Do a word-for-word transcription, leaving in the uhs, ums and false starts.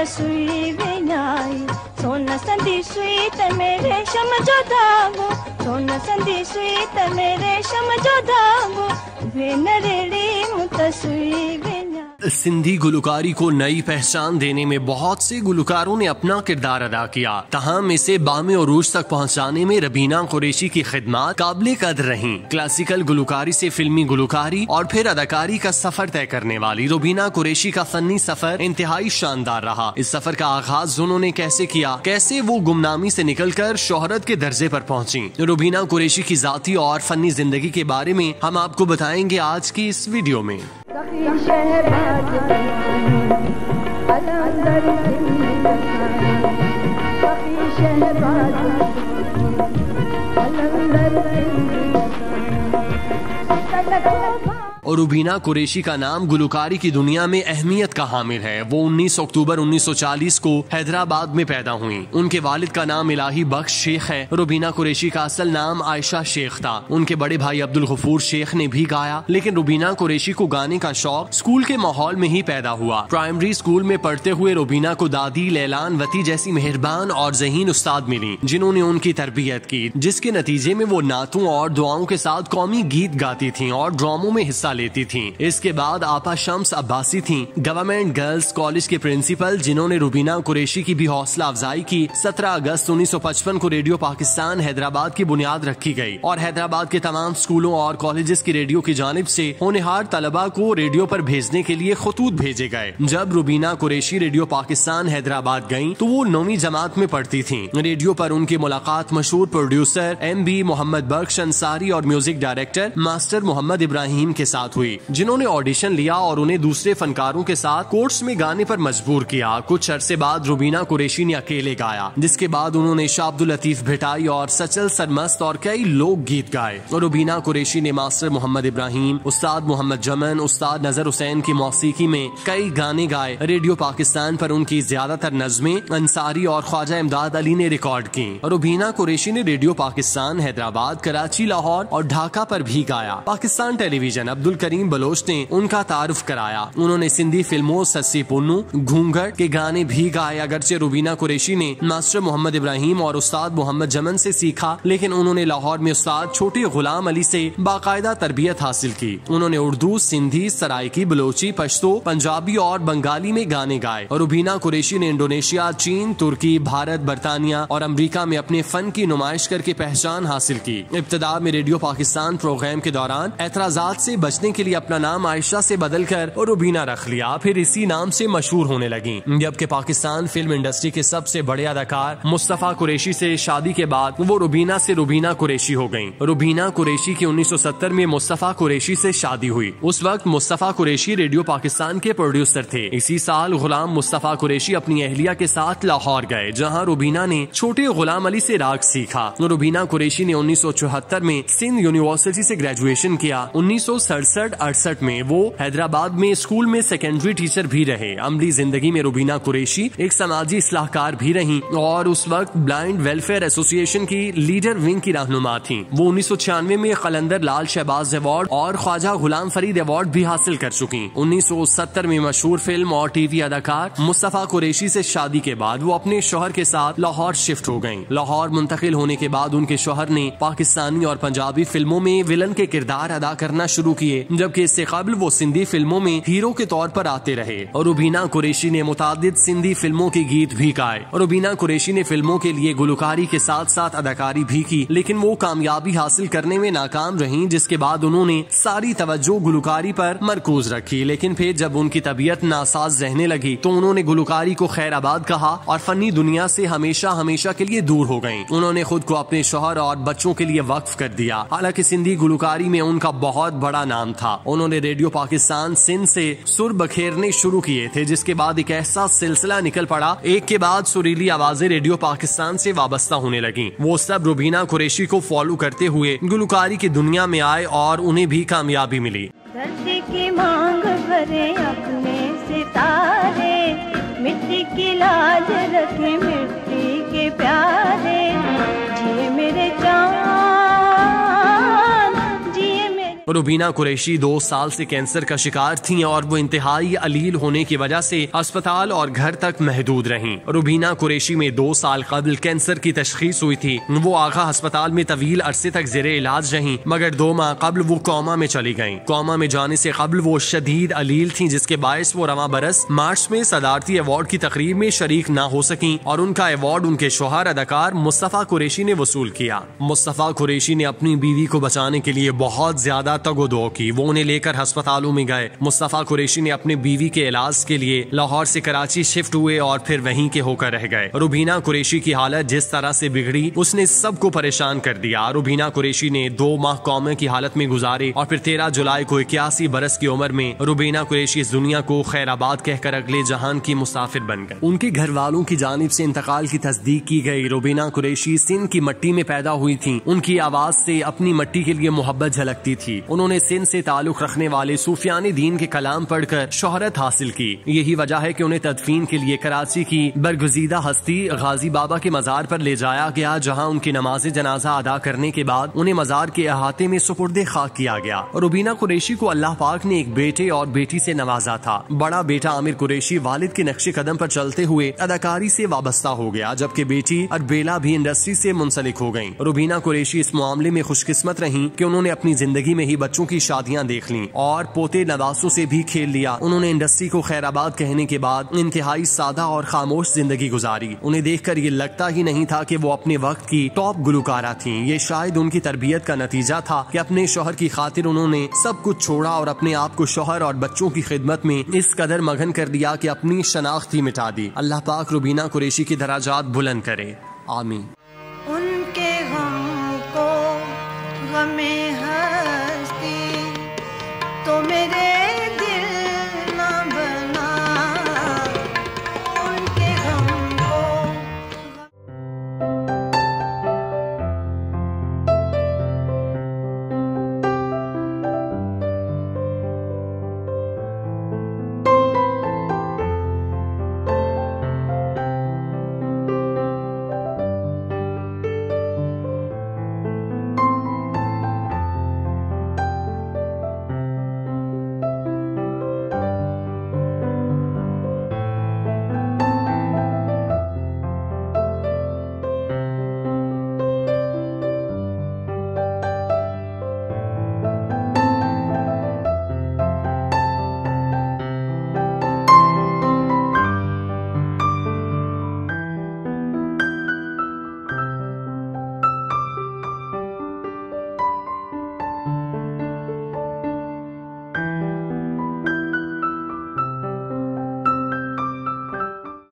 सुई विनाई सोन संदी सुई त मेरे शम जो धागो सोन संदी सुई त मेरे शम जो धागो वे नरेड़ी मुत सुई विनाई। सिंधी गुलकारी को नई पहचान देने में बहुत से गुलकारों ने अपना किरदार अदा किया, तहम इसे बामे उरूज तक पहुंचाने में रबीना कुरैशी की खिदमत काबिले कदर रहीं। क्लासिकल गुलकारी से फिल्मी गुलकारी और फिर अदाकारी का सफर तय करने वाली रबीना कुरैशी का फनी सफर इंतहाई शानदार रहा। इस सफर का आगाज उन्होंने कैसे किया, कैसे वो गुमनामी से निकलकर शोहरत के दर्जे पर पहुंची। रबीना कुरैशी की जाती और फनी जिंदगी के बारे में हम आपको बताएंगे आज की इस वीडियो में। और रबीना कुरैशी का नाम गुलकारी की दुनिया में अहमियत का हामिल है। वो उन्नीस अक्टूबर उन्नीस सौ चालीस को हैदराबाद में पैदा हुई। उनके वालिद का नाम इलाही बख्श शेख है। रबीना कुरैशी का असल नाम आयशा शेख था। उनके बड़े भाई अब्दुल गफूर शेख ने भी गाया, लेकिन रबीना कुरैशी को गाने का शौक स्कूल के माहौल में ही पैदा हुआ। प्राइमरी स्कूल में पढ़ते हुए रबीना को दादी लैलान वती जैसी मेहरबान और ज़हीन उस्ताद मिली, जिन्होंने उनकी तरबियत की, जिसके नतीजे में वो नातों और दुआओं के साथ कौमी गीत गाती थी और ड्रामों में हिस्सा लेती थी। इसके बाद आपा शम्स अब्बासी थी, गवर्नमेंट गर्ल्स कॉलेज के प्रिंसिपल, जिन्होंने रबीना कुरैशी की भी हौसला अफजाई की। सत्रह अगस्त उन्नीस सौ पचपन को रेडियो पाकिस्तान हैदराबाद की बुनियाद रखी गई और हैदराबाद के तमाम स्कूलों और कॉलेजेस की रेडियो की जानिब से होनहार तलबा को रेडियो पर भेजने के लिए खतूत भेजे गए। जब रबीना कुरैशी रेडियो पाकिस्तान हैदराबाद गयी तो वो नौवीं जमात में पढ़ती थी। रेडियो पर उनकी मुलाकात मशहूर producer M B Mohammad Bakhsh Ansari और music director master Mohammad Ibrahim के साथ हुई, जिन्होंने ऑडिशन लिया और उन्हें दूसरे फनकारों के साथ कोर्स में गाने पर मजबूर किया। कुछ अरसे बाद रबीना कुरैशी ने अकेले गाया, जिसके बाद उन्होंने शाह अब्दुल लतीफ भिटाई और सचल सरमस्त और कई लोक गीत गाए। और रबीना कुरैशी ने मास्टर मोहम्मद इब्राहिम, उस्ताद मोहम्मद जमन, उस्ताद नजर हुसैन की मौसीकी में कई गाने गाए। रेडियो पाकिस्तान पर उनकी ज्यादातर नज़में अंसारी और ख्वाजा इमदाद अली ने रिकॉर्ड की। रबीना कुरैशी ने रेडियो पाकिस्तान हैदराबाद, कराची, लाहौर और ढाका पर भी गाया। पाकिस्तान टेलीविजन अब्दुल करीम बलोच ने उनका तारुफ कराया। उन्होंने सिंधी फिल्मों सस्सी पुन्नू, घूंघट के गाने भी गाए। अगरचे रबीना कुरैशी ने मास्टर मोहम्मद इब्राहिम और उस्ताद मोहम्मद जमन से सीखा, लेकिन उन्होंने लाहौर में उस्ताद छोटे गुलाम अली से बाकायदा तरबियत हासिल की। उन्होंने उर्दू, सिंधी, सराइकी, बलोची, पश्तो, पंजाबी और बंगाली में गाने गाए। और रबीना कुरैशी ने इंडोनेशिया, चीन, तुर्की, भारत, बरतानिया और अमरीका में अपने फन की नुमाइश करके पहचान हासिल की। इब्तदा में रेडियो पाकिस्तान प्रोग्राम के दौरान एतराजात से बचने के लिए अपना नाम आयशा से बदलकर रबीना रख लिया, फिर इसी नाम से मशहूर होने लगी। जबकि पाकिस्तान फिल्म इंडस्ट्री के सबसे बड़े अदाकार मुस्तफा कुरैशी से शादी के बाद वो रबीना से रबीना कुरैशी हो गयी। रबीना कुरैशी की उन्नीस सौ सत्तर में मुस्तफा कुरैशी से शादी हुई। उस वक्त मुस्तफा कुरैशी रेडियो पाकिस्तान के प्रोड्यूसर थे। इसी साल गुलाम मुस्तफा कुरैशी अपनी अहलिया के साथ लाहौर गए, जहाँ रबीना ने छोटे गुलाम अली से राग सीखा। रबीना कुरैशी ने उन्नीस सौ चौहत्तर में सिंध यूनिवर्सिटी से ग्रेजुएशन किया। उन्नीस सौ सड़सठ अड़सठ में वो हैदराबाद में स्कूल में सेकेंडरी टीचर भी रहे। अमली जिंदगी में रबीना कुरैशी एक समाजी इस्लाहकार भी रही और उस वक्त ब्लाइंड वेलफेयर एसोसिएशन की लीडर विंग की रहनुमा थी। वो उन्नीस सौ छियानवे में कलंदर लाल शहबाज अवार्ड और ख्वाजा गुलाम फरीद अवार्ड भी हासिल कर चुकी। उन्नीस सौ सत्तर में मशहूर फिल्म और टीवी अदाकार मुस्तफा कुरैशी से शादी के बाद वो अपने शौहर के साथ लाहौर शिफ्ट हो गयी। लाहौर मुंतकिल होने के बाद उनके शौहर ने पाकिस्तानी और पंजाबी फिल्मों में विलन के किरदार अदा करना शुरू किए, जबकि इससे कबल वो सिंधी फिल्मों में हीरो के तौर पर आते रहे। और रबीना कुरैशी ने मुतादिद सिंधी फिल्मों के गीत भी गाए। और रबीना कुरैशी ने फिल्मों के लिए गुलकारी के साथ साथ अदाकारी भी की, लेकिन वो कामयाबी हासिल करने में नाकाम रहीं, जिसके बाद उन्होंने सारी तवज्जो गुलकारी पर मरकूज रखी। लेकिन फिर जब उनकी तबीयत नासाज रहने लगी तो उन्होंने गुलकारी को खैराबाद कहा और फनी दुनिया से हमेशा हमेशा के लिए दूर हो गयी। उन्होंने खुद को अपने शौहर और बच्चों के लिए वक्फ कर दिया। हालांकि सिंधी गुलकारी में उनका बहुत बड़ा नाम था। उन्होंने रेडियो पाकिस्तान सिंध से सुर बखेरने शुरू किए थे, जिसके बाद एक ऐसा सिलसिला निकल पड़ा, एक के बाद सुरीली आवाजें रेडियो पाकिस्तान से वाबस्ता होने लगी। वो सब रबीना कुरैशी को फॉलो करते हुए गुलकारी की दुनिया में आए और उन्हें भी कामयाबी मिली। धरती की मांग भरे अपने सितारे, मिट्टी की लाज रखे मिट्टी के प्यारे, जिए मेरे जान। रुबीना कुरैशी दो साल से कैंसर का शिकार थीं और वो इंतहाई अलील होने की वजह से अस्पताल और घर तक महदूद रहीं। रुबीना कुरैशी में दो साल कबल कैंसर की तशखीस हुई थी। वो आगा अस्पताल में तवील अरसे तक जेरे इलाज रहीं, मगर दो माह कबल वो कोमा में चली गईं। कोमा में जाने से कबल वो शदीद अलील थीं, जिसके बायस वो रवां बरस मार्च में सदारती अवार्ड की तकरीब में शरीक ना हो सकी और उनका अवार्ड उनके शोहर अदाकार मुस्तफा कुरैशी ने वसूल किया। मुस्तफा कुरैशी ने अपनी बीवी को बचाने के लिए बहुत ज्यादा तगोदो की। वो उन्हें लेकर अस्पतालों में गए। मुस्तफा कुरैशी ने अपने बीवी के इलाज के लिए लाहौर से कराची शिफ्ट हुए और फिर वहीं के होकर रह गए। रुबीना कुरैशी की हालत जिस तरह से बिगड़ी उसने सबको परेशान कर दिया। रुबीना कुरैशी ने दो माह कोमे की हालत में गुजारे और फिर तेरह जुलाई को इक्यासी बरस की उम्र में रुबीना कुरैशी इस दुनिया को खैराबाद कहकर अगले जहान की मुसाफिर बन गए। उनके घर वालों की जानिब से इंतकाल की तस्दीक की गई। रुबीना कुरैशी सिंध की मट्टी में पैदा हुई थी। उनकी आवाज से अपनी मट्टी के लिए मोहब्बत झलकती थी। उन्होंने सिंध से ताल्लुक रखने वाले सूफियानी दीन के कलाम पढ़कर शोहरत हासिल की। यही वजह है कि उन्हें तदफीन के लिए कराची की बरगुजीदा हस्ती गाजी बाबा के मजार पर ले जाया गया, जहां उनकी नमाज जनाजा अदा करने के बाद उन्हें मजार के अहाते में सुपुर्दे खाक किया गया। रुबीना कुरैशी को अल्लाह पाक ने एक बेटे और बेटी से नवाजा था। बड़ा बेटा आमिर कुरैशी वालिद के नक्शे कदम पर चलते हुए अदाकारी से वाबस्ता हो गया, जबकि बेटी अरबेला भी इंडस्ट्री से मुंसलिक हो गयी। रुबीना कुरैशी इस मामले में खुशकिस्मत रही कि उन्होंने अपनी जिंदगी में ही बच्चों की शादियां देख लीं और पोते नवासों से भी खेल लिया। उन्होंने इंडस्ट्री को खैराबाद कहने के बाद इंतहाई सादा और खामोश जिंदगी गुजारी। उन्हें देखकर ये लगता ही नहीं था कि वो अपने वक्त की टॉप गुलकारा थीं। ये शायद उनकी तरबियत का नतीजा था कि अपने शोहर की खातिर उन्होंने सब कुछ छोड़ा और अपने आप को शोहर और बच्चों की खिदमत में इस कदर मगन कर दिया कि अपनी शनाख्त ही मिटा दी। अल्लाह पाक रुबीना कुरैशी की दराजात बुलंद करे। आमीन।